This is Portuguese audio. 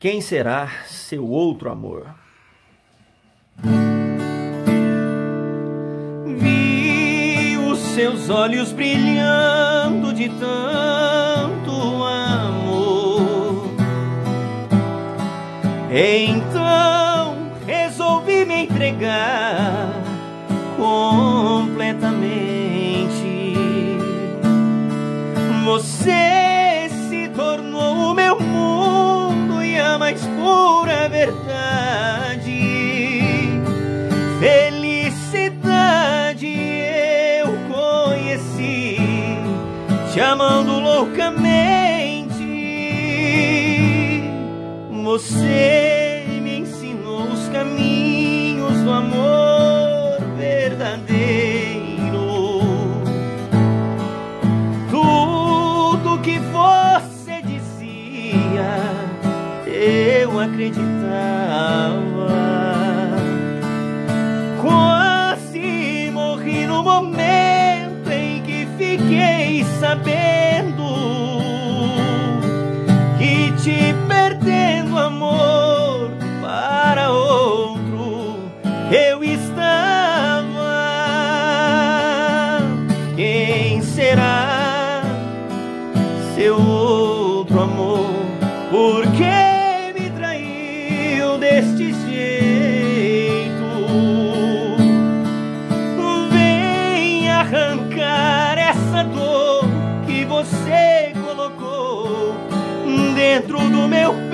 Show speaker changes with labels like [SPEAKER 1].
[SPEAKER 1] Quem será seu outro amor?
[SPEAKER 2] Vi os seus olhos brilhando de tanto amor, então resolvi me entregar completamente. Você se tornou o meu mundo e a mais pura verdade. Felicidade eu conheci, te amando loucamente. Você me ensinou os caminhos do amor verdadeiro. Tudo que você dizia eu acreditava. Quase morri no momento em que fiquei sabendo que te perdendo, amor, para outro eu estava. Quem será seu outro amor? Por que me traiu deste jeito? Vem arrancar essa dor que você colocou dentro do meu